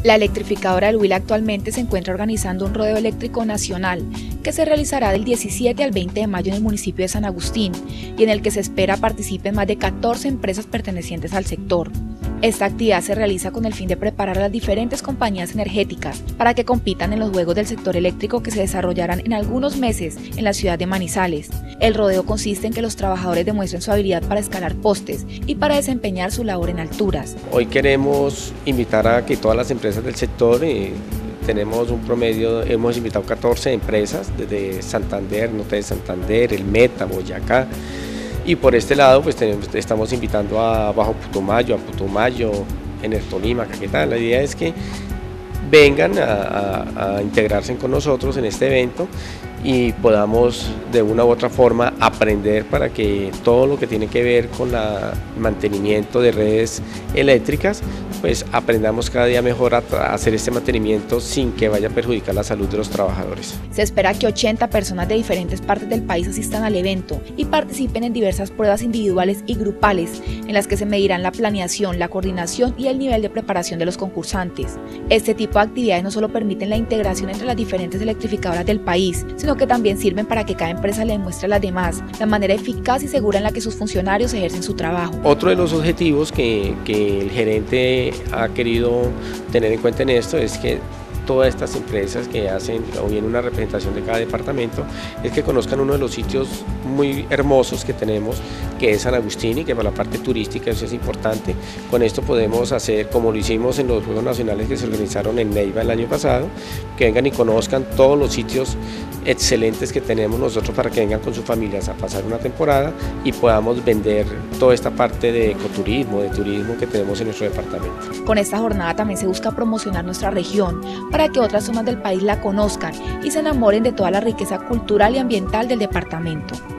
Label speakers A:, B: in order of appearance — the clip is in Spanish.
A: La electrificadora del Huila actualmente se encuentra organizando un rodeo eléctrico nacional que se realizará del 17 al 20 de mayo en el municipio de San Agustín y en el que se espera participen más de 14 empresas pertenecientes al sector. Esta actividad se realiza con el fin de preparar a las diferentes compañías energéticas para que compitan en los juegos del sector eléctrico que se desarrollarán en algunos meses en la ciudad de Manizales. El rodeo consiste en que los trabajadores demuestren su habilidad para escalar postes y para desempeñar su labor en alturas.
B: Hoy queremos invitar a que todas las empresas del sector, tenemos un promedio, hemos invitado 14 empresas desde Santander, Norte de Santander, el Meta, Boyacá. Y por este lado pues estamos invitando a Bajo Putumayo, a Putumayo, Enertolima, Caquetá. La idea es que vengan a integrarse con nosotros en este evento y podamos de una u otra forma aprender para que todo lo que tiene que ver con el mantenimiento de redes eléctricas, pues aprendamos cada día mejor a hacer este mantenimiento sin que vaya a perjudicar la salud de los trabajadores.
A: Se espera que 80 personas de diferentes partes del país asistan al evento y participen en diversas pruebas individuales y grupales en las que se medirán la planeación, la coordinación y el nivel de preparación de los concursantes. Este tipo de actividades no solo permiten la integración entre las diferentes electrificadoras del país, sino que también sirven para que cada empresa le demuestre a las demás la manera eficaz y segura en la que sus funcionarios ejercen su trabajo.
B: Otro de los objetivos que el gerente ha querido tener en cuenta en esto es que todas estas empresas que hacen o bien una representación de cada departamento es que conozcan uno de los sitios muy hermosos que tenemos, que es San Agustín, y que para la parte turística eso es importante. Con esto podemos hacer como lo hicimos en los Juegos Nacionales que se organizaron en Neiva el año pasado, que vengan y conozcan todos los sitios excelentes que tenemos nosotros para que vengan con sus familias a pasar una temporada y podamos vender toda esta parte de ecoturismo, de turismo que tenemos en nuestro departamento.
A: Con esta jornada también se busca promocionar nuestra región para que otras zonas del país la conozcan y se enamoren de toda la riqueza cultural y ambiental del departamento.